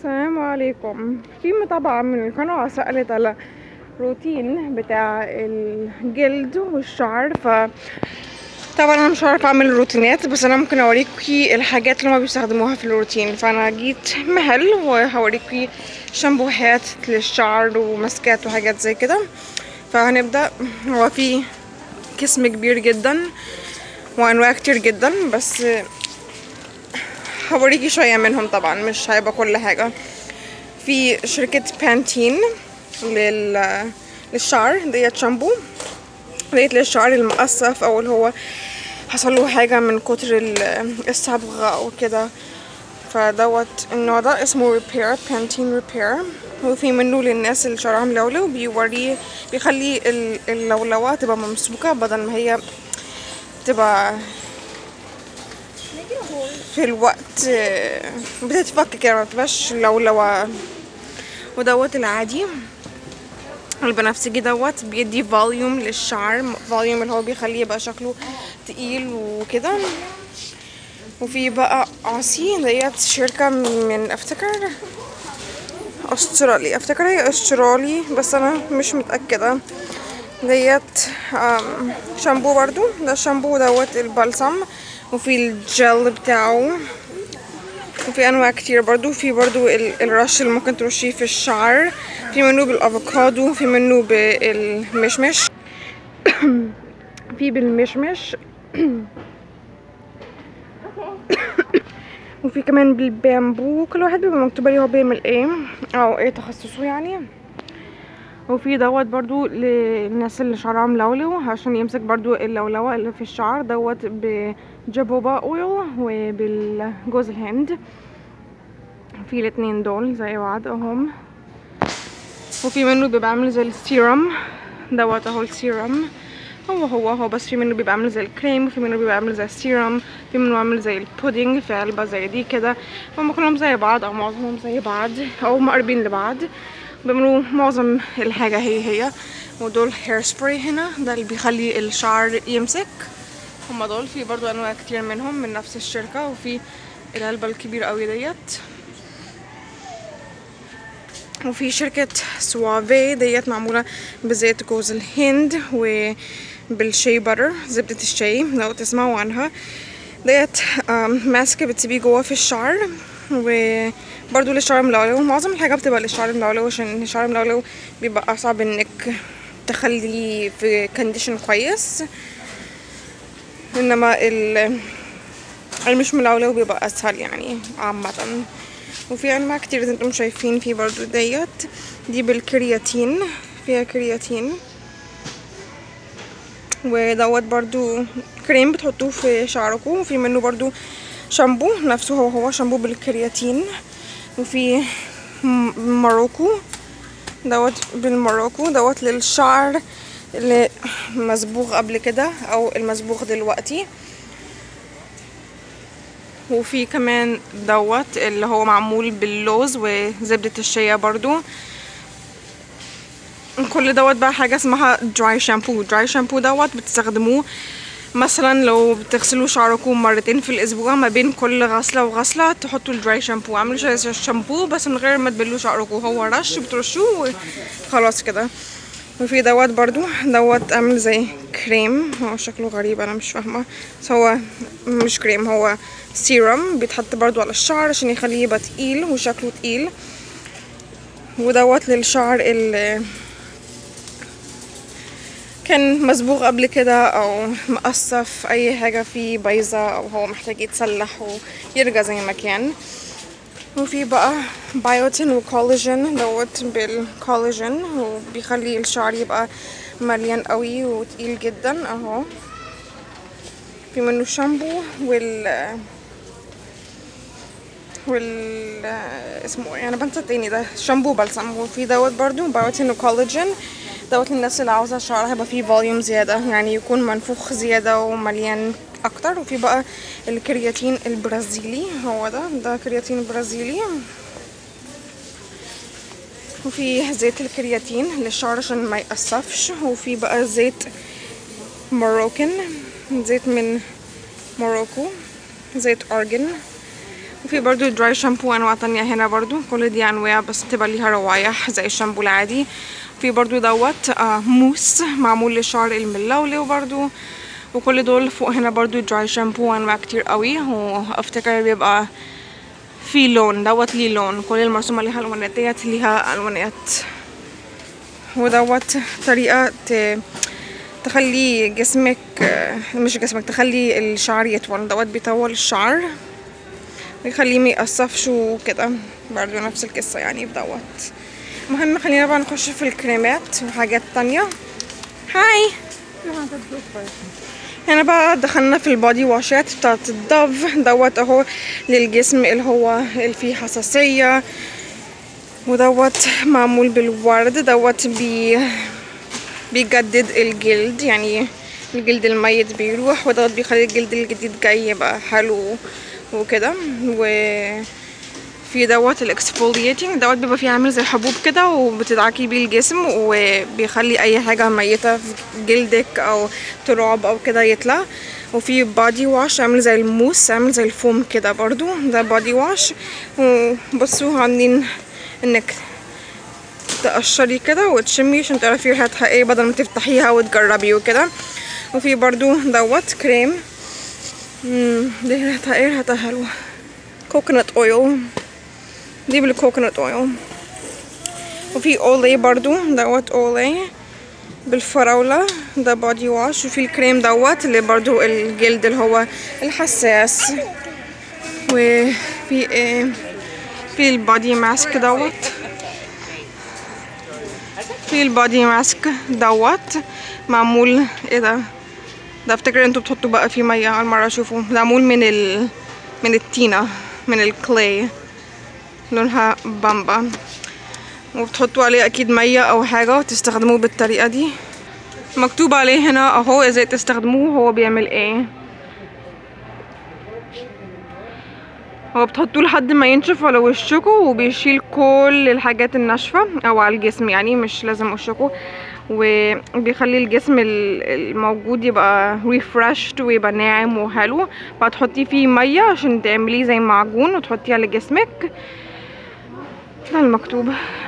السلام عليكم. في متابعة من القناة سألت على روتين بتاع الجلد والشعر، طبعا انا مش عارفه اعمل روتينات، بس انا ممكن اوريكي الحاجات اللي هما بيستخدموها في الروتين. فانا جيت محل وهوريكي شامبوهات للشعر وماسكات وحاجات زي كده. فهنبدأ. هو في قسم كبير جدا وانواع كتير جدا، بس هوريكي شوية منهم. طبعا مش هيبقى كل حاجة. في شركة بانتين للشعر ديت شامبو، ديت للشعر المقصف او اللي هو حصل له حاجة من كتر الصبغة او كده. فدوت النوع ده اسمه ريبير، بانتين ريبير. وفي منه للناس اللي شعرها ملولو، بيخلي اللولوة تبقى ممسوكة بدل ما هي تبقى في الوقت بتتفك كده، ما تبقاش لولوة. ودوت العادي البنفسجي دوت بيدي فوليوم للشعر، فوليوم اللي هو بيخليه يبقى شكله تقيل وكده. وفي بقى عصي، ديت شركة من افتكر استرالي، افتكر هي استرالي بس انا مش متأكدة. ديت شامبو برضو، ده الشامبو دوت البلسم، وفي الجل بتاعه، وفي انواع كتير برضو. في برضو الرش اللي ممكن ترشيه في الشعر، في منه بالافوكادو، في منه بالمشمش في بالمشمش وفي كمان بالبامبو. كل واحد بيبقى مكتوب عليه هو بيعمل ايه او ايه تخصصه يعني. وفي دوت برضو للناس اللي شعرها ملولو عشان يمسك برضو اللولوة اللي في الشعر، دوت بجوجوبا اويل وبالجوز الهند. في الاتنين دول زي بعض اهم. وفي منه بيبقى عامل زي السيرم دوت اهو، السيرم هو بس في منه بيبقى عامل زي الكريم، وفي منه بيبقى عامل زي السيرم، في منه عامل زي البودينج في علبة زي دي كده. هم كلهم زي بعض او معظمهم زي بعض او مقربين لبعض، بيعملوا معظم الحاجة هي. ودول هير سبراي هنا، ده اللي بيخلي الشعر يمسك. هما دول. في برضو انواع كتير منهم من نفس الشركة. وفي العلبة الكبيرة قوي ديت. وفي شركة سوافي، ديت معمولة بزيت جوز الهند وبالشاي باتر، زبدة الشاي لو تسمعوا عنها. ديت ماسك بتسيبيه جوه في الشعر، وبرضو للشعر الملولو. معظم الحاجة بتبقى للشعر الملولو عشان الشعر الملولو بيبقى صعب انك تخليه في كونديشن كويس، انما المش ملولو بيبقى اسهل يعني عامة. وفي انواع كتير زي انتم شايفين. في برضو دي بالكرياتين، فيها كرياتين. ودوت برضو كريم بتحطوه في شعركم. وفي منه برضو شامبو نفسه هو شامبو بالكرياتين. وفي ماروكو، دوت بالماروكو، دوت للشعر اللي مصبوغ قبل كده او المصبوغ دلوقتي. وفي كمان دوت اللي هو معمول باللوز وزبدة الشيا برضو. كل دوت بقى حاجة اسمها دراي شامبو. دراي شامبو دوت بتستخدموه مثلا لو بتغسلوا شعركم مرتين في الاسبوع، ما بين كل غسلة وغسلة تحطوا الدراي شامبو. عاملوا زي الشامبو بس من غير ما تبلوا شعركم، هو رش بترشوه وخلاص كده. وفي دوت برضو، دوت عامل زي كريم، هو شكله غريب انا مش فاهمه، بس هو مش كريم، هو سيرم بيتحط برضو على الشعر عشان يخليه يبقى تقيل وشكله تقيل. ودوت للشعر اللي كان مصبوغ قبل كده او مقصف، اي حاجه فيه بايظه او هو محتاج يتصلح ويرجع زي ما كان. وفي بقى بايوتين وكولاجين، دوت بالكولاجين وبيخلي الشعر يبقى مليان قوي وتقيل جدا اهو. في منه شامبو اسمه ايه انا بنسى التاني، ده شامبو بلسم. وفي دوت برضو بايوتين وكولاجين، دوت للناس اللي عاوزه شعرها يبقى فيه فوليوم زياده، يعني يكون منفوخ زياده ومليان اكتر. وفي بقى الكرياتين البرازيلي، هو ده كرياتين برازيلي. وفي زيت الكرياتين للشعر عشان ما يقصفش. وفي بقى زيت موروكن، زيت من موروكو، زيت ارجن. وفي برضو دراي شامبو انواع تانية هنا برضو، كل دي انواع بس تبقى ليها روايح زي الشامبو العادي. في برضو دوت موس معمول للشعر الملولو برضو. وكل دول فوق هنا برضو دراي شامبو انواع كتير قوي، وافتكر بيبقى في لون دوت ليه لون، كل المرسومة ليها الوانات ديت ليها الوانات. ودوت طريقة تخلي جسمك مش جسمك تخلي الشعر يطول، دوت بيطول الشعر ويخليه ميقصفش وكده، برضو نفس القصة يعني بدوت. المهم خلينا بقى نخش في الكريمات وحاجات تانية. هاي هنا بقى دخلنا في البادي واشات بتاعت الدوف دوت اهو للجسم اللي فيه حساسية، ودوت معمول بالورد، دوت بيجدد الجلد، يعني الجلد الميت بيروح، ودوت بيخلي الجلد الجديد جاي يبقى حلو وكده. وفي دوت الاكسفولياتنج دوت بيبقى فيه عامل زي حبوب كده وبتدعكي بيه الجسم، وبيخلي اي حاجة ميتة في جلدك او تراب او كده يطلع. وفي بادي واش عامل زي الموس، عامل زي الفوم كده برضو، ده بادي واش. وبصوا عاملين انك تقشري كده وتشمي عشان تعرفي ريحتها ايه بدل ما تفتحيها وتجربي وكده. وفي برضو دوت كريم، دي ريحتها ايه، ريحتها حلوة، كوكونات اويل، دي بالكوكونات اويل. وفي اولي برضو دوت اولي بالفراولة، ده بادي واش. وفي الكريم دوت اللي برضو الجلد اللي هو الحساس. وفي ايه، في البادي ماسك دوت، في البادي ماسك دوت معمول ايه ده افتكر انتوا بتحطوا بقى فيه ميه، اول مره اشوفه، معمول من التينه، من الكلاي، لونها بامبا، وبتحطوا عليه اكيد ميه او حاجه وتستخدموه بالطريقه دي. مكتوب عليه هنا اهو ازاي تستخدموه، هو بيعمل ايه، هو بتحطوه لحد ما ينشف على وشكوا وبيشيل كل الحاجات الناشفه او على الجسم، يعني مش لازم وشكوا، وبيخلي الجسم الموجود يبقى ريفرشد ويبقى ناعم وحلو. فتحطيه فيه ميه عشان تعمليه زي معجون وتحطيه على جسمك، ده المكتوب.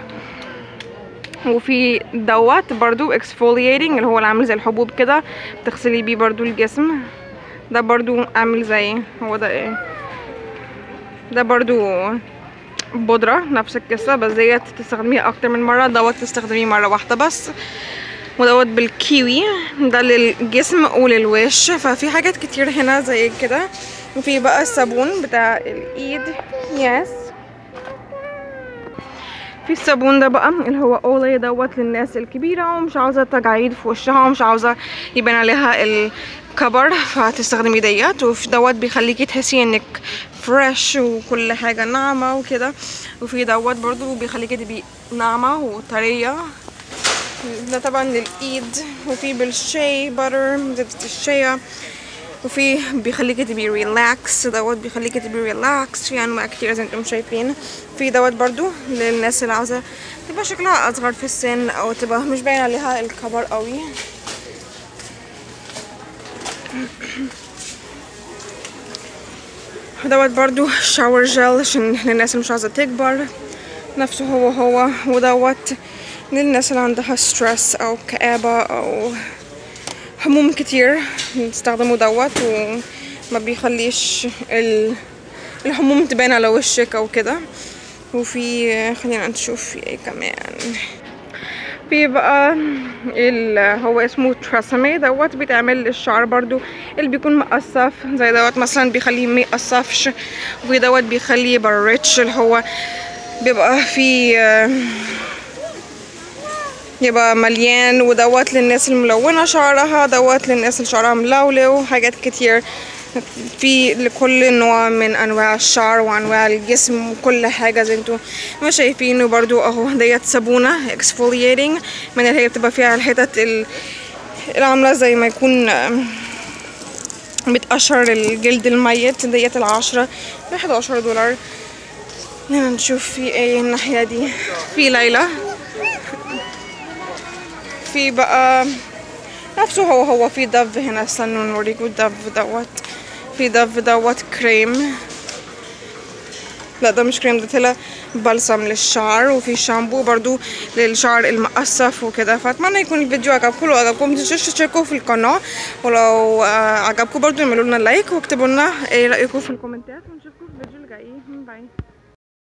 وفي دوت برضو اكسفولياتنج اللي هو اللي عامل زي الحبوب كده، بتغسلي بيه برضو الجسم، ده برضو عامل زي هو ده ايه، ده برضو بودرة نفس القصة، بس ديت تستخدميها اكتر من مرة، دوت تستخدميه مرة واحدة بس. ودوت بالكيوي، ده للجسم وللوش. ففي حاجات كتير هنا زي كده. وفي بقى الصابون بتاع الايد، يس، في الصابون ده بقى اللي هو اولي دوت للناس الكبيرة ومش عاوزة تجاعيد في وشها ومش عاوزة يبان عليها الكبر، فتستخدمي ديت. وفي دوت بيخليكي تحسي انك فريش وكل حاجة ناعمة وكده. وفي دوت برضو بيخليكي تبقي ناعمة وطرية، ده طبعا للايد. وفي بالشاي باتر، زبدة الشيا. وفي بيخليكي تبقي ريلاكس، دوت بيخليكي تبقي ريلاكس، في انواع كتير زي انتم شايفين. في دوت برضو للناس اللي عاوزة تبقى شكلها اصغر في السن او تبقى مش باين عليها الكبر قوي. دوت برضو شاور جل عشان للناس اللي مش عاوزة تكبر، نفسه هو. ودوت للناس اللي عندها ستريس او كآبة او هموم كتير يستخدموا دوت، وما بيخليش الهموم تبان على وشك او كده. وفي خلينا نشوف في ايه كمان. في بقى هو اسمه تراسمي، دوت بيتعمل للشعر برضو اللي بيكون مقصف زي دوت مثلا، بيخليه ميقصفش. وفي دوت بيخليه يبقى ريتش، اللي هو بيبقى فيه يبقى مليان. ودوت للناس الملونة شعرها، دوت للناس اللي شعرها ملولو، حاجات كتير في لكل نوع من انواع الشعر وانواع الجسم وكل حاجة زي انتوا ما شايفين. وبرضو اهو ديت صابونة اكسفولياتنج من اللي هي بتبقى فيها الحتت اللي عاملة زي ما يكون بتقشر الجلد الميت، ديت ال10 ب$11. هنا نشوف في ايه الناحية دي. في ليلى، في بقى نفسه هو في دف هنا، استنوا نوريكم الدف دوت. في دف دوت كريم، لا ده مش كريم، ده طلع بلسم للشعر، وفي شامبو برضو للشعر المقصف وكده. فاتمنى يكون الفيديو عجبكم، لو عجبكم متنسوش تشتركوا في القناه، ولو عجبكم برضو اعملوا لنا لايك واكتبوا لنا ايه رايكم في الكومنتات، ونشوفكم في الفيديو الجاي. باي.